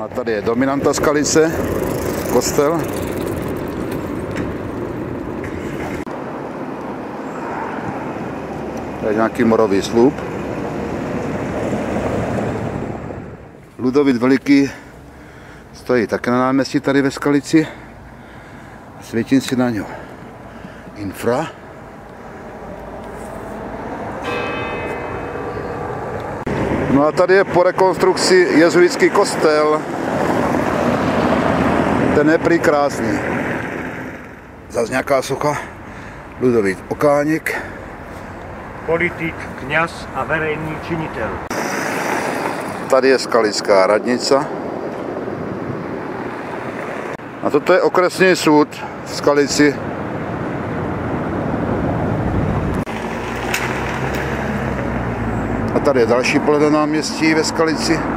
A tady je dominanta Skalice, kostel. Tady je nějaký morový sloup. Ludovít Veliký stojí také na náměstí tady ve Skalici. Svítím si na něj. Infra. No a tady je po rekonstrukci jezuitský kostel. Ten je prý krásný. Zas nějaká socha. Ludovít Okáněk. Politik, kňaz a verejný činitel. Tady je skalická radnica. A toto je okresní soud v Skalici. A tady je další pohled na náměstí ve Skalici.